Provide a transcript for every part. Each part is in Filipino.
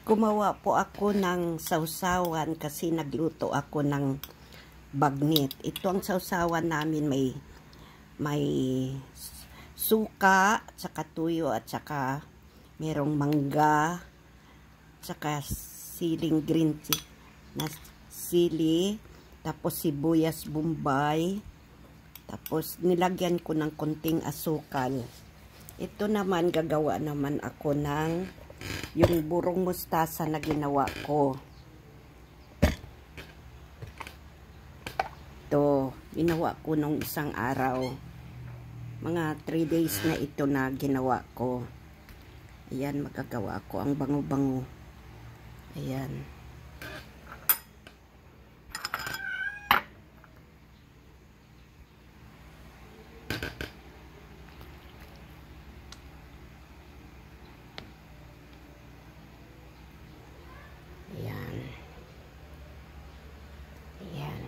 Gumawa po ako ng sausawan kasi nagluto ako ng bagnit. Ito ang sausawan namin, may suka, tsaka tuyo, at tsaka merong mangga, tsaka siling green tea na sili, tapos sibuyas bombay, tapos nilagyan ko ng konting asukal. Ito naman, gagawa naman ako ng yung burong mustasa na ginawa ko. Ito, ginawa ko nung isang araw. Mga 3 days na ito na ginawa ko. Ayan, magagawa ko ang bango-bango. Ayan. Ayan. Ayan.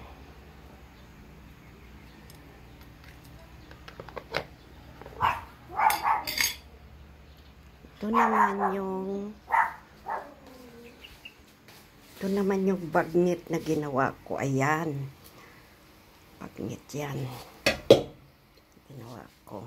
Ito naman yung bagnit na ginawa ko. Ayan. Bagnit yan. Ginawa ko.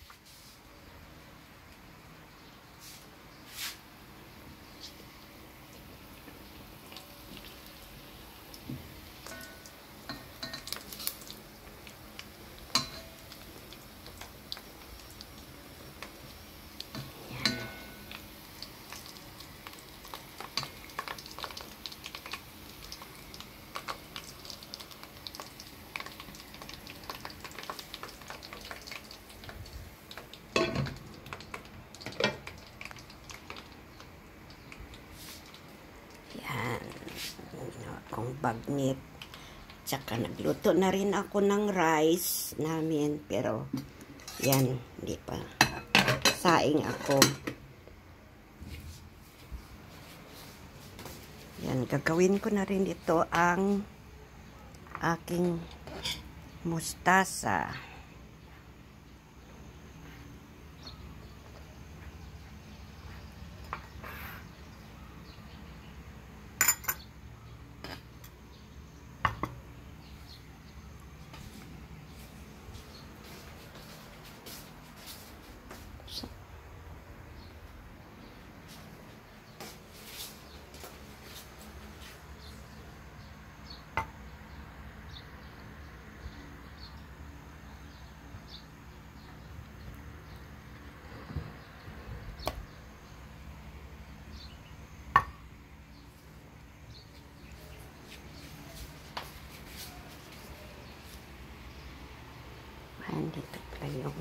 Kung bagnit. Tsaka nagluto na rin ako ng rice namin, pero yan, hindi pa. Saing ako. Yan, gagawin ko na rin ito ang aking mustasa. Dito pala yung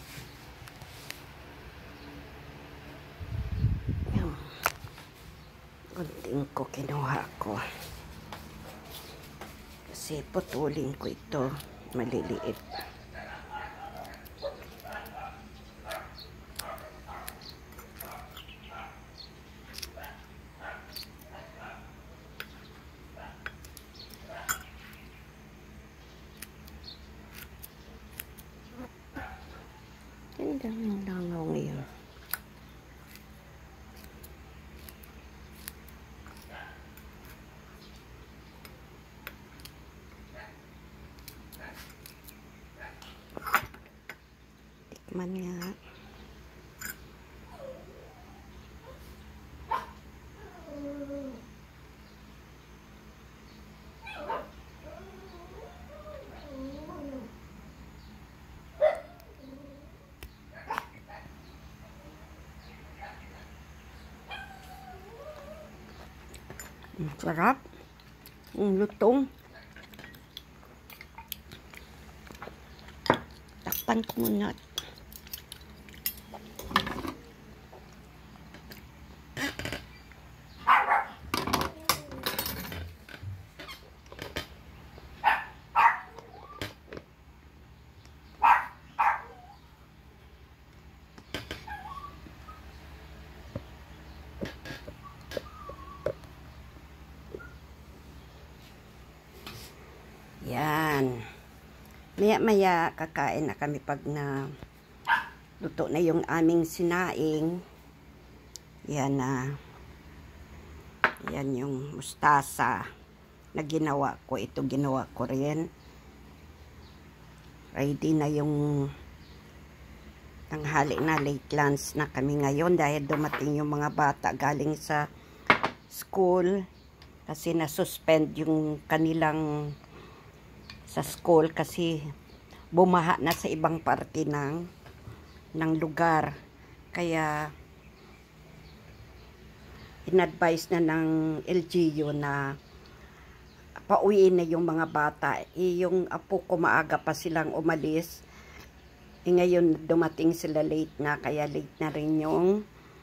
gunting ko, kinuha ko kasi putulin ko ito, maliliit. Ganda ng langaw ngayon. Tikman nga. Sarap. Lutong. Takpan ko muna. Yan. Maya-maya kakain na kami pag na luto na yung aming sinaing. Yan na. Yan yung mustasa na ginawa ko. Ito ginawa ko rin. Ready na yung tanghali na, late lunch na kami ngayon dahil dumating yung mga bata galing sa school kasi nasuspend yung kanilang sa school kasi bumaha na sa ibang parte ng lugar. Kaya in-advise na ng LGU na pauwiin na yung mga bata. Yung apo ko maaga pa silang umalis. Ngayon dumating sila late na, kaya late na rin yung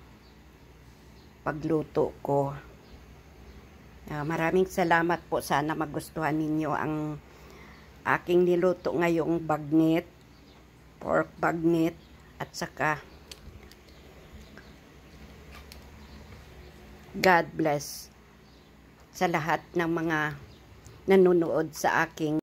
pagluto ko. Maraming salamat po. Sana magustuhan ninyo ang aking niluto ngayong bagnet, pork bagnet, at saka God bless sa lahat ng mga nanonood sa aking